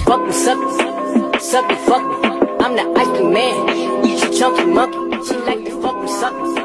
fuck me, suck me, suck me, fuck me. I'm the ice cream man, eat your chunky monkey. She like to fuck me, suck me.